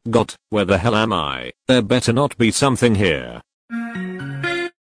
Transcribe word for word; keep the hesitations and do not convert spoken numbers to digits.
God, where the hell am I? There better not be something here.